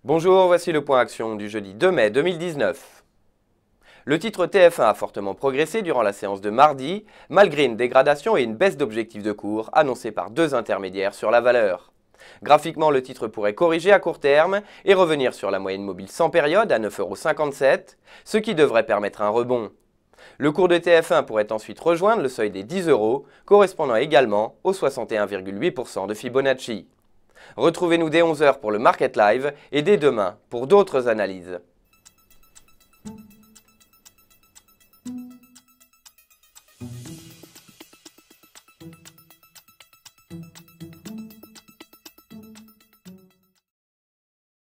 Bonjour, voici le point action du jeudi 2 mai 2019. Le titre TF1 a fortement progressé durant la séance de mardi, malgré une dégradation et une baisse d'objectifs de cours annoncée par deux intermédiaires sur la valeur. Graphiquement, le titre pourrait corriger à court terme et revenir sur la moyenne mobile sans période à 9,57 €, ce qui devrait permettre un rebond. Le cours de TF1 pourrait ensuite rejoindre le seuil des 10 €, correspondant également au 61,8% de Fibonacci. Retrouvez-nous dès 11 h pour le Market Live et dès demain pour d'autres analyses.